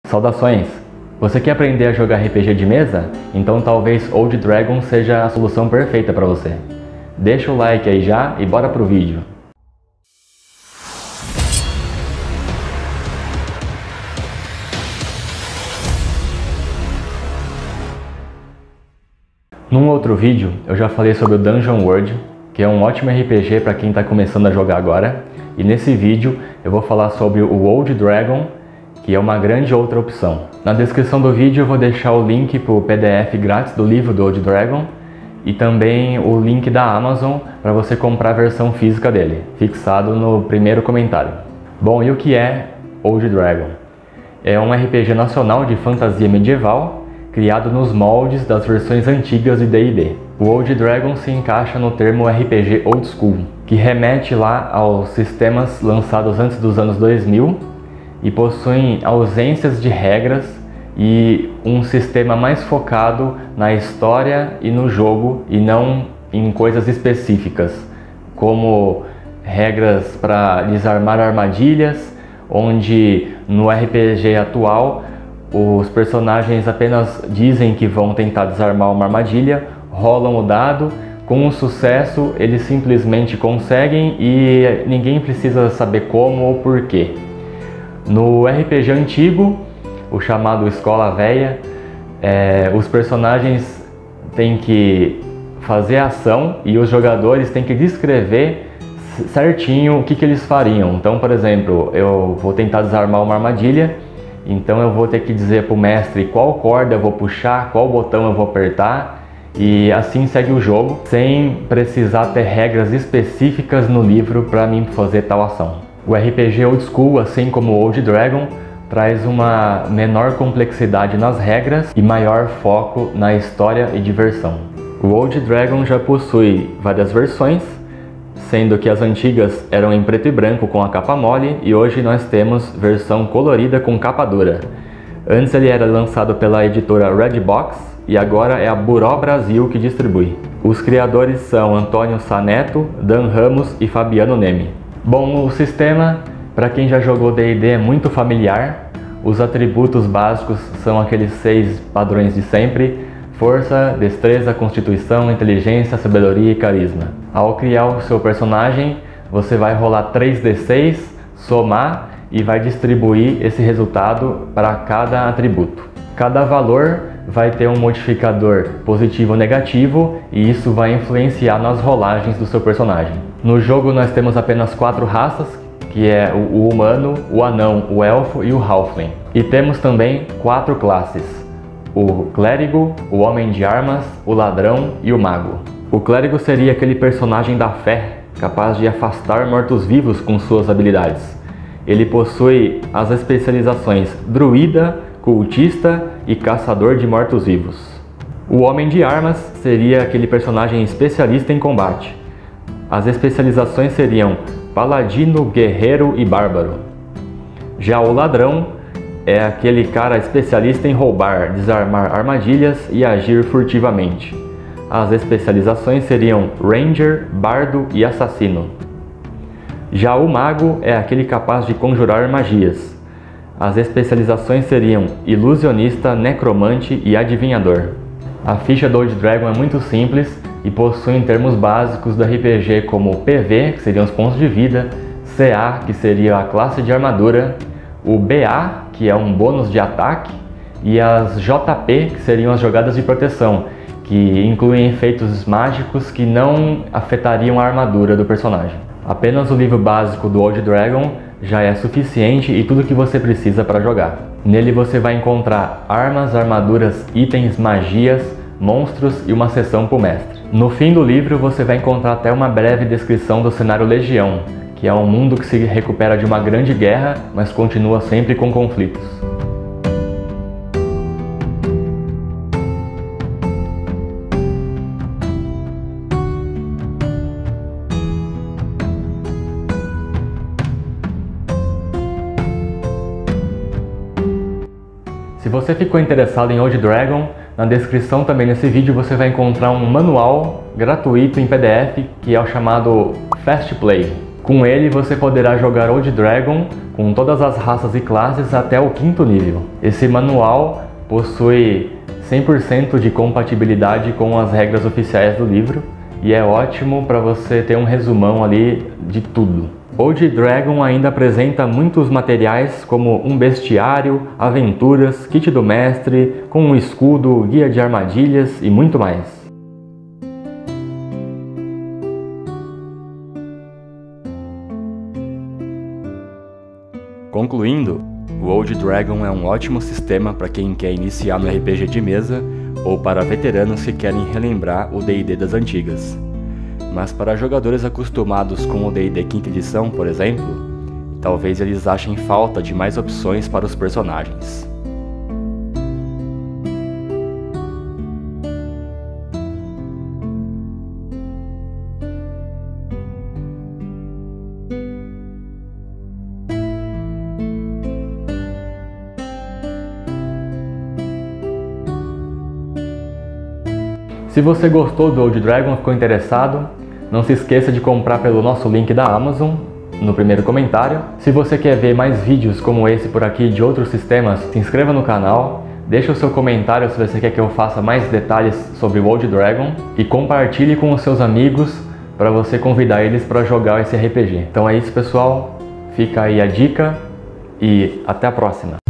Saudações! Você quer aprender a jogar RPG de mesa? Então talvez Old Dragon seja a solução perfeita para você. Deixa o like aí já e bora pro vídeo. Num outro vídeo eu já falei sobre o Dungeon World, que é um ótimo RPG para quem está começando a jogar agora. E nesse vídeo eu vou falar sobre o Old Dragon, que é uma grande outra opção. Na descrição do vídeo eu vou deixar o link para o PDF grátis do livro do Old Dragon e também o link da Amazon para você comprar a versão física dele, fixado no primeiro comentário. Bom, e o que é Old Dragon? É um RPG nacional de fantasia medieval, criado nos moldes das versões antigas de D&D. O Old Dragon se encaixa no termo RPG Old School, que remete lá aos sistemas lançados antes dos anos 2000, e possuem ausências de regras e um sistema mais focado na história e no jogo e não em coisas específicas, como regras para desarmar armadilhas, onde no RPG atual os personagens apenas dizem que vão tentar desarmar uma armadilha, rolam o dado, com o sucesso eles simplesmente conseguem e ninguém precisa saber como ou porquê. No RPG antigo, o chamado Escola Velha, os personagens têm que fazer ação e os jogadores têm que descrever certinho o que eles fariam. Então, por exemplo, eu vou tentar desarmar uma armadilha, então eu vou ter que dizer para o mestre qual corda eu vou puxar, qual botão eu vou apertar, e assim segue o jogo, sem precisar ter regras específicas no livro para mim fazer tal ação. O RPG Old School, assim como o Old Dragon, traz uma menor complexidade nas regras e maior foco na história e diversão. O Old Dragon já possui várias versões, sendo que as antigas eram em preto e branco com a capa mole e hoje nós temos versão colorida com capa dura. Antes ele era lançado pela editora Redbox e agora é a Buró Brasil que distribui. Os criadores são Antônio Saneto, Dan Ramos e Fabiano Neme. Bom, o sistema, para quem já jogou D&D, é muito familiar. Os atributos básicos são aqueles 6 padrões de sempre: força, destreza, constituição, inteligência, sabedoria e carisma. Ao criar o seu personagem, você vai rolar 3d6, somar e vai distribuir esse resultado para cada atributo. Cada valor vai ter um modificador positivo ou negativo e isso vai influenciar nas rolagens do seu personagem. No jogo nós temos apenas 4 raças, que é o humano, o anão, o elfo e o halfling. E temos também 4 classes: o clérigo, o homem de armas, o ladrão e o mago. O clérigo seria aquele personagem da fé, capaz de afastar mortos-vivos com suas habilidades. Ele possui as especializações druida, cultista e caçador de mortos-vivos. O homem de armas seria aquele personagem especialista em combate. As especializações seriam paladino, guerreiro e bárbaro. Já o ladrão é aquele cara especialista em roubar, desarmar armadilhas e agir furtivamente. As especializações seriam ranger, bardo e assassino. Já o mago é aquele capaz de conjurar magias. As especializações seriam ilusionista, necromante e adivinhador. A ficha do Old Dragon é muito simples e possui termos básicos do RPG como PV, que seriam os pontos de vida, CA, que seria a classe de armadura, o BA, que é um bônus de ataque, e as JP, que seriam as jogadas de proteção, que incluem efeitos mágicos que não afetariam a armadura do personagem. Apenas o livro básico do Old Dragon já é suficiente e tudo que você precisa para jogar. Nele você vai encontrar armas, armaduras, itens, magias, monstros e uma seção para o mestre. No fim do livro você vai encontrar até uma breve descrição do cenário Legião, que é um mundo que se recupera de uma grande guerra, mas continua sempre com conflitos. Se você ficou interessado em Old Dragon, na descrição também nesse vídeo você vai encontrar um manual gratuito em PDF que é o chamado Fast Play. Com ele você poderá jogar Old Dragon com todas as raças e classes até o 5º nível. Esse manual possui 100% de compatibilidade com as regras oficiais do livro e é ótimo para você ter um resumão ali de tudo. Old Dragon ainda apresenta muitos materiais como um bestiário, aventuras, kit do mestre, com um escudo, guia de armadilhas e muito mais. Concluindo, o Old Dragon é um ótimo sistema para quem quer iniciar no RPG de mesa ou para veteranos que querem relembrar o D&D das antigas. Mas para jogadores acostumados com o D&D 5ª edição, por exemplo, talvez eles achem falta de mais opções para os personagens. Se você gostou do Old Dragon, ficou interessado, não se esqueça de comprar pelo nosso link da Amazon, no primeiro comentário. Se você quer ver mais vídeos como esse por aqui de outros sistemas, se inscreva no canal, deixa o seu comentário se você quer que eu faça mais detalhes sobre o Old Dragon e compartilhe com os seus amigos para você convidar eles para jogar esse RPG. Então é isso, pessoal, fica aí a dica e até a próxima!